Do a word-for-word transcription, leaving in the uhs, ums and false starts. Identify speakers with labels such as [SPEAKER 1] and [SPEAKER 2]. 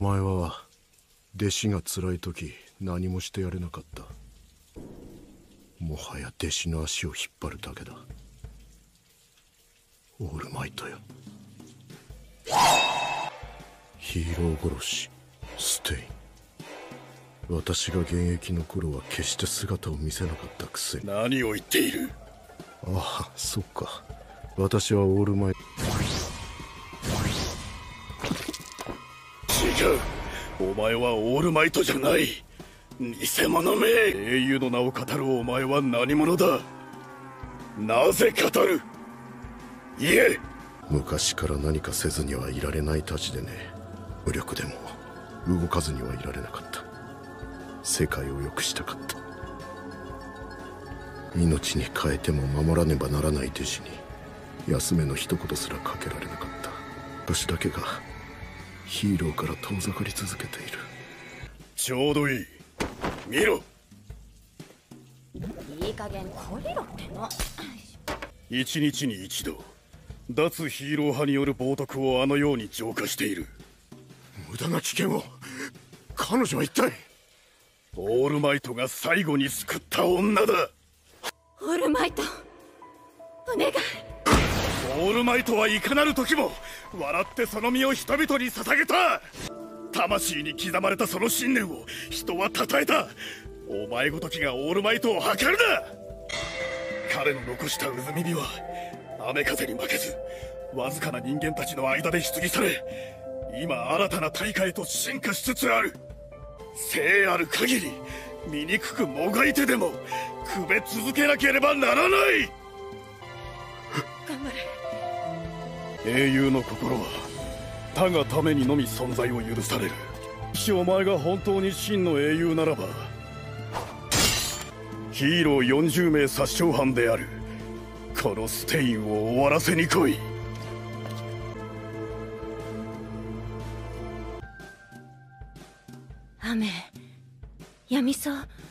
[SPEAKER 1] お前は弟子が辛い時何もしてやれなかった。もはや弟子の足を引っ張るだけだ。オールマイトよ。ヒーロー殺しステイン。私が現役の頃は決して姿を見せなかったくせに。
[SPEAKER 2] 何を言っている。
[SPEAKER 1] ああ、そっか。私はオールマイ
[SPEAKER 2] ト。違う、お前はオールマイトじゃない。偽物め。英雄の名を語るお前は何者だ。なぜ語る。言え。
[SPEAKER 1] 昔から何かせずにはいられないたちでね。無力でも動かずにはいられなかった。世界を良くしたかった。命に代えても守らねばならない弟子に休めの一言すらかけられなかった。私だけがヒーローから遠ざかり続けている。
[SPEAKER 2] ちょうどいい。見ろ。
[SPEAKER 3] いい加減懲りろっての。
[SPEAKER 2] 一日に一度脱ヒーロー派による冒涜をあのように浄化している。
[SPEAKER 1] 無駄な危険を。彼女は一体。
[SPEAKER 2] オールマイトが最後に救った女だ。
[SPEAKER 3] オールマイトお願い。
[SPEAKER 2] オールマイトはいかなる時も笑ってその身を人々に捧げた。魂に刻まれたその信念を人は称えた。お前ごときがオールマイトを測るな。彼の残したうずみ火は雨風に負けずわずかな人間たちの間で棺され、今新たな大会へと進化しつつある。生ある限り醜くもがいてでもくべ続けなければならない。
[SPEAKER 3] 頑張れ。
[SPEAKER 2] 英雄の心は他がためにのみ存在を許される。もしお前が本当に真の英雄ならば、ヒーローよんじゅうめい殺傷犯であるこのステインを終わらせに来い。
[SPEAKER 3] 雨やみそう。